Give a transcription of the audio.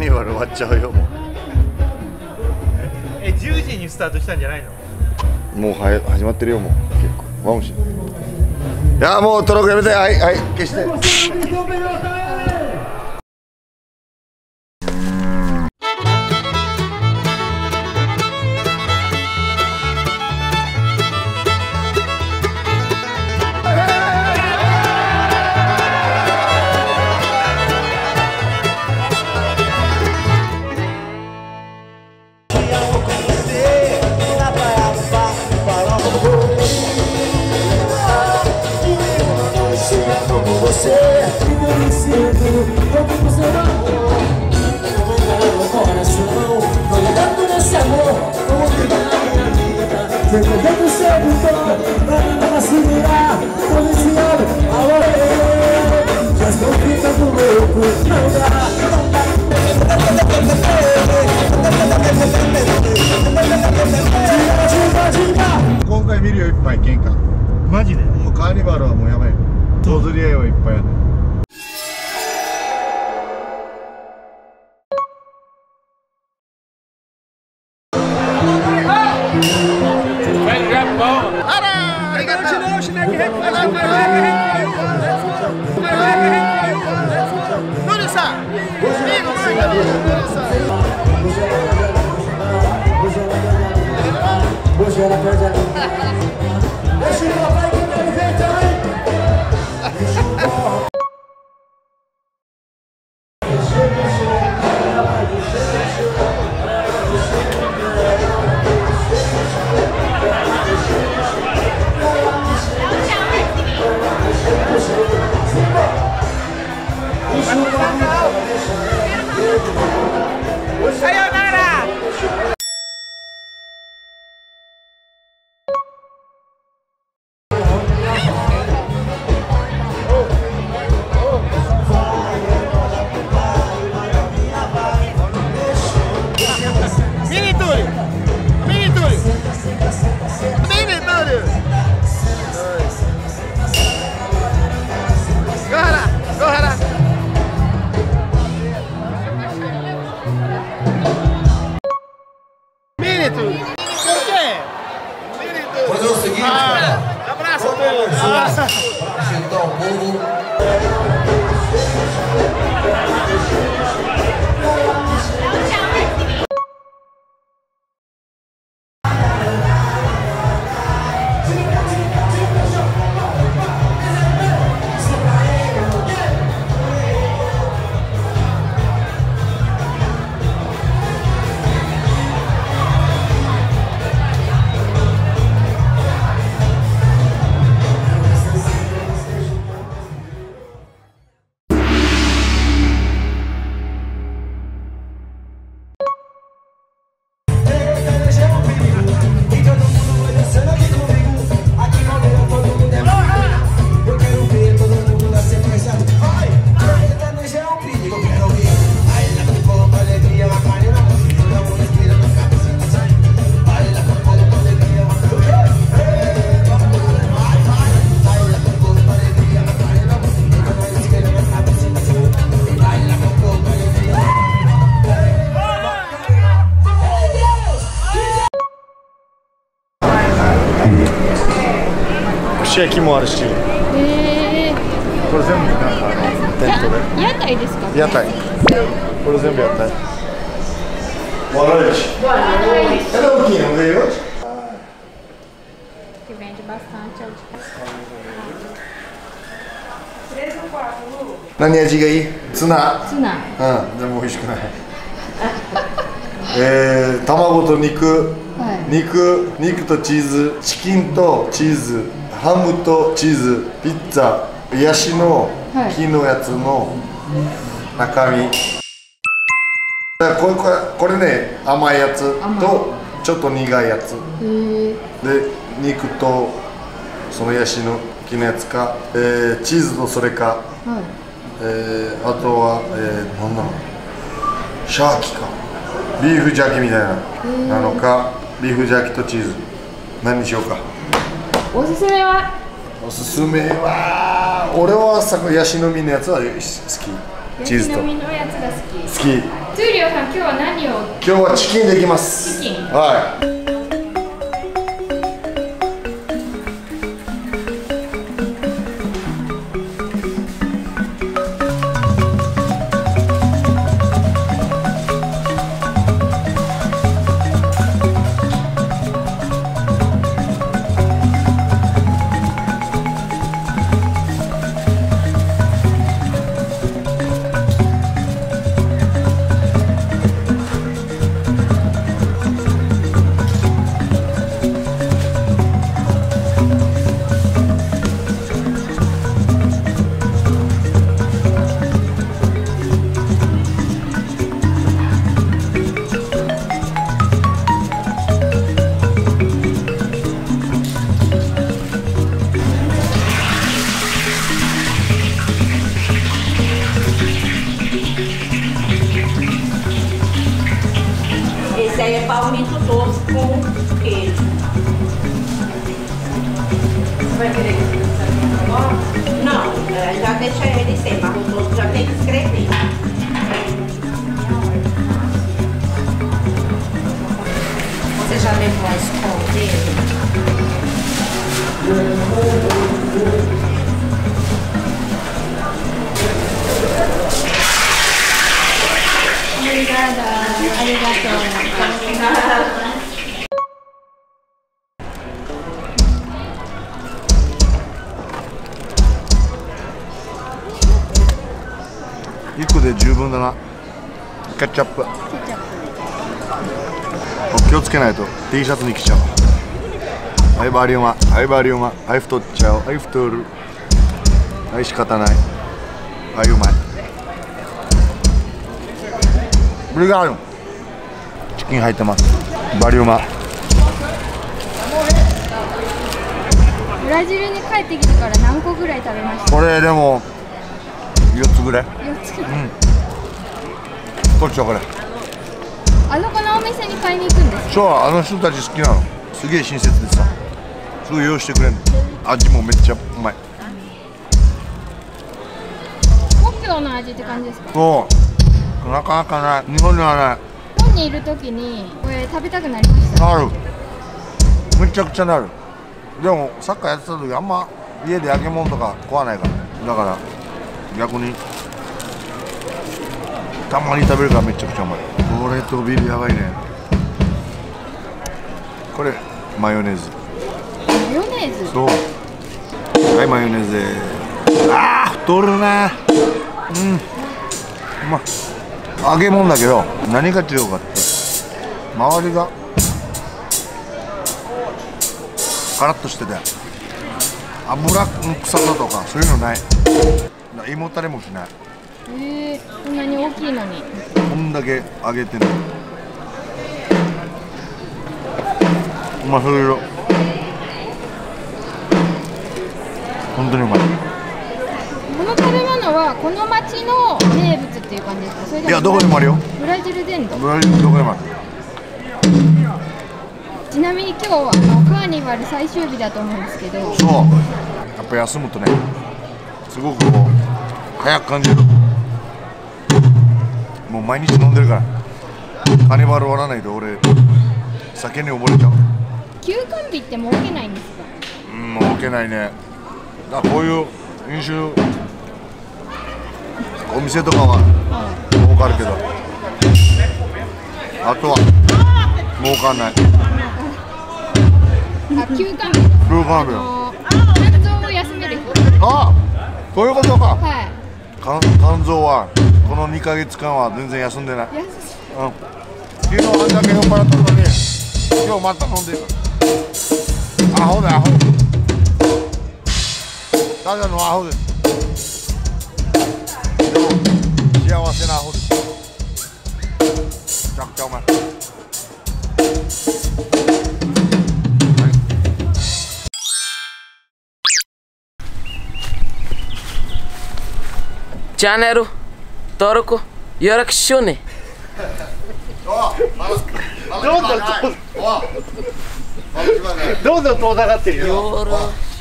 ニバル終わっちゃうよもう。 10時にスタートしたんじゃないの？ もう始まってるよもう。結構ワンシいやもうトラックやめて。はいはい消して。今回見るよいっぱい喧嘩。 マジで？ もうカーニバルはもうやばい。小釣り合いはいっぱいある。串焼きもあるし、これ全部なんかテントで屋台ですか？ 屋台。これ全部屋台。Boa noite. Cadê o Luquinha? Não veio hoje? Que vende bastante é o de cascão. 3 ou 4, Lu? 何味がいい？ツナ。 ツナ。 うん、でも美味しくない。卵と肉、肉とチーズ、チキンとチーズ、ハムとチーズ、ピッツァ、ヤシの木のやつの中身。だからこれね、甘いやつとちょっと苦いやつ。で、肉とそのヤシの木のやつか、チーズとそれか、あとは、なんだろう、シャーキか。ビーフジャーキみたいなのか、ビーフジャーキとチーズ、何にしようか。 おすすめは？ おすすめは、俺はヤシの実のやつは好き。チーズと。 ヤシの実のやつが好き。 好き。 トゥーリオさん、今日は何を？ 今日はチキンできます。 チキン。 はい。 Esse aí é palmito doce com queijo. Você vai querer que eu escreva agora? Não, já deixa ele sem, mas o doce já tem que escrever. Você já levou a escola dele? Obrigada, arigatou. 1個で十分だな。ケチャップ。気をつけないと T シャツに来ちゃう。はい、バリウマ、はい、バリウマ、はい、太っちゃう、はい、太る。はい、仕方ない。はい、うまい。ブリガールチキン入ってます。バリウマ。 ブラジルに帰ってきてから何個ぐらい食べました？ これでも4つぐらい。 4つぐらい。 こっちはこれ。 あそこのお店に買いに行くんですか？ そう、あの人たち好きなの。すげえ親切でさ、すぐ用意してくれるの。味もめっちゃうまい。 故郷の味って感じですか？ そう、なかなかない。日本にはない。 日本にいるときにこれ食べたくなりました。 なる。めちゃくちゃなる。でもサッカーやってた時あんま家で揚げ物とか食わないから。だから逆にたまに食べるからめちゃくちゃうまい。これとビールやばいね。これマヨネーズ。 マヨネーズ。 そう。はい、マヨネーズで。ああ、太るな。まあ揚げ物だけど何が違うかって周りがカラッとしてて油の臭さとかそういうのない。胃もたれもしない。 こんなに大きいのにこんだけ揚げてんの。うまそうよ。本当にうまい。 この食べ物はこの町の名物っていう感じですか？それともいや、どこでもあるよ。 ブラジル伝統。 ブラジルどこでもある。 ちなみに今日はカーニバル最終日だと思うんですけど。 そう。やっぱ休むとね、すごくこう早く感じる。もう毎日飲んでるから。カーニバル終わらないと俺酒に溺れちゃう。 休館日って設けないんですか？ 設けないね。だからこういう飲酒お店とかは儲かるけど、あとは儲かんない。 休館日。 休館日よ。 肝臓を休める日。 あ、そういうことか。 はい。 肝臓はこの2ヶ月間は全然休んでない。昨日あんだけ酔っ払ったのに今日また飲んでる。アホだアホ。ただのアホです。でも幸せなアホです。めちゃくちゃうまい。 チャンネル登録よろしくね。 どんどん遠ざかってるよ。 よろしく。